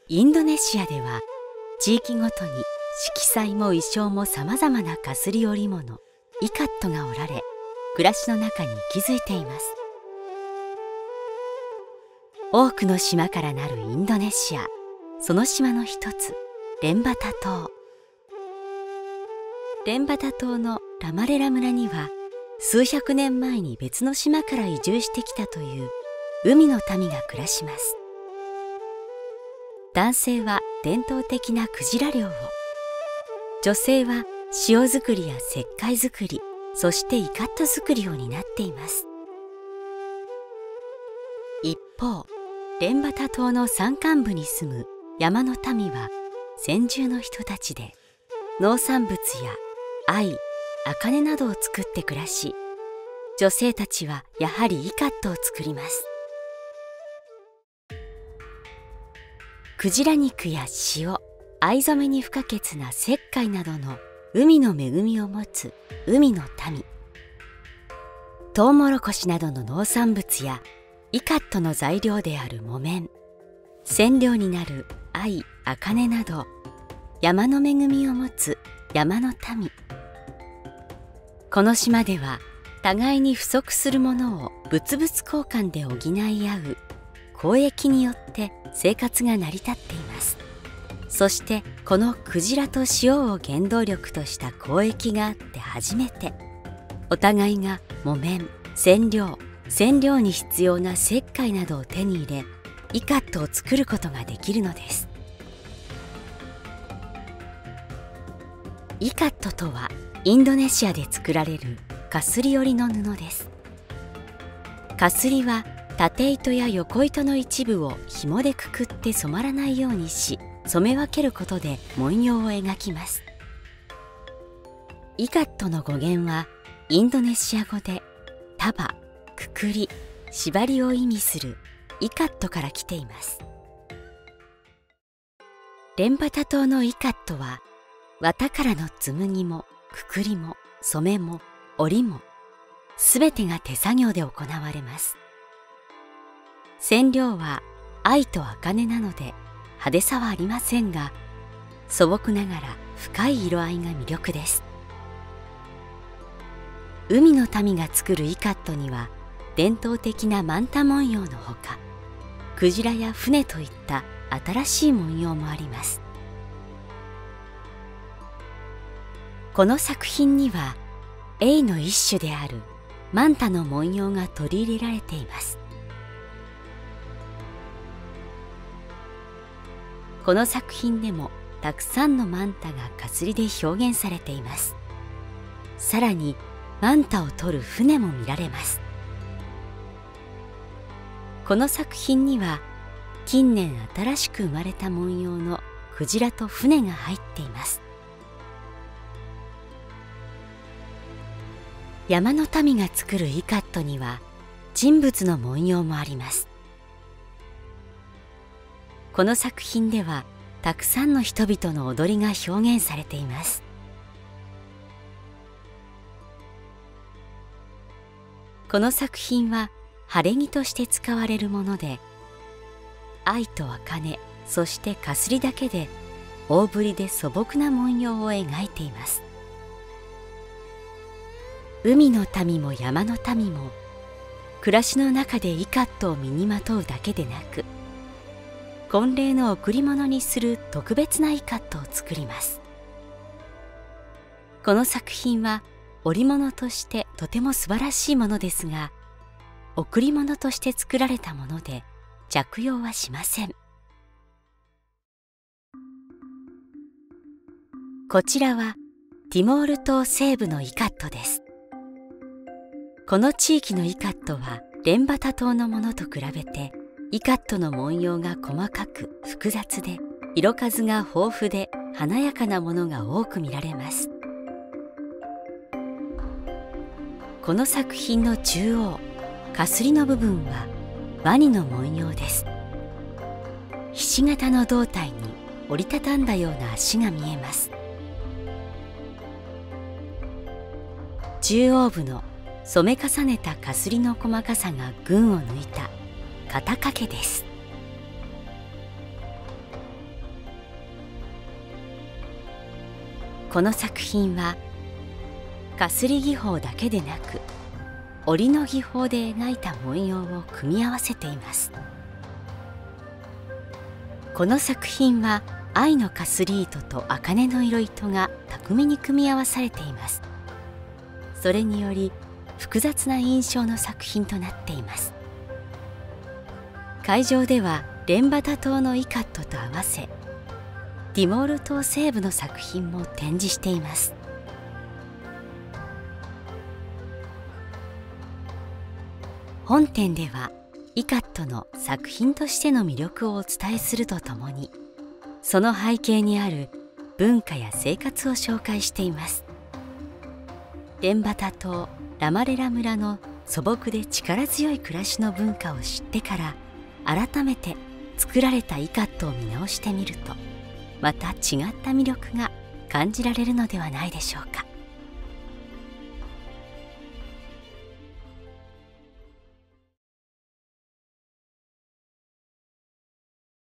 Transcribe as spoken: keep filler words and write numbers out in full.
インドネシアでは地域ごとに色彩も衣装もさまざまなかすり織物イカットが織られ、暮らしの中に息づいています。多くの島からなるインドネシア、その島の一つレンバタ島。レンバタ島のラマレラ村には数百年前に別の島から移住してきたという海の民が暮らします。男性は伝統的なクジラ漁を、女性は塩作りや石灰作り、そしてイカット作りを担っています。一方、レンバタ島の山間部に住む山の民は先住の人たちで、農産物や藍、茜などを作って暮らし、女性たちはやはりイカットを作ります。クジラ肉や塩、藍染めに不可欠な石灰などの海の恵みを持つ海の民。トウモロコシなどの農産物やイカットの材料である木綿、染料になる藍、茜など山の恵みを持つ山の民。この島では互いに不足するものを物々交換で補い合う交易によって生活が成り立っています。そしてこのクジラと塩を原動力とした交易があって初めて、お互いが木綿、染料、染料に必要な石灰などを手に入れ、イカットを作ることができるのです。イカットとはインドネシアで作られるかすり織りの布です。かすりは縦糸や横糸の一部を紐でくくって染まらないようにし、染め分けることで文様を描きます。イカットの語源はインドネシア語で束、くくり、縛りを意味するイカットから来ています。レンバタ島のイカットは綿からの紡もくくりも染めも織りもすべてが手作業で行われます。染料は藍と茜なので派手さはありませんが、素朴ながら深い色合いが魅力です。海の民が作るイカットには伝統的なマンタ文様のほか、クジラや船といった新しい文様もあります。この作品にはエイの一種であるマンタの文様が取り入れられています。この作品でもたくさんのマンタがかすりで表現されています。さらにマンタを取る船も見られます。この作品には近年新しく生まれた文様のクジラと船が入っています。山の民が作るイカットには人物の文様もあります。この作品ではたくさんの人々の踊りが表現されています。この作品は晴れ着として使われるもので、藍と茜、そしてかすりだけで大ぶりで素朴な文様を描いています。海の民も山の民も暮らしの中でイカットを身にまとうだけでなく、婚礼の贈り物にする特別なイカットを作ります。この作品は織物としてとても素晴らしいものですが、贈り物として作られたもので着用はしません。こちらはティモール島西部のイカットです。この地域のイカットはレンバタ島のものと比べてイカットの文様が細かく複雑で、色数が豊富で華やかなものが多く見られます。この作品の中央、かすりの部分はワニの文様です。ひし形の胴体に折りたたんだような足が見えます。中央部の染め重ねたかすりの細かさが群を抜いた肩掛けです。 この作品はかすり技法だけでなく織の技法で描いた文様を組み合わせています。この作品は藍のかすり糸と茜の色糸が巧みに組み合わされています。それにより複雑な印象の作品となっています。会場ではレンバタ島のイカットと合わせティモール島西部の作品も展示しています。本展ではイカットの作品としての魅力をお伝えするとともに、その背景にある文化や生活を紹介しています。レンバタ島ラマレラ村の素朴で力強い暮らしの文化を知ってから改めて作られたイカットを見直してみると、また違った魅力が感じられるのではないでしょうか。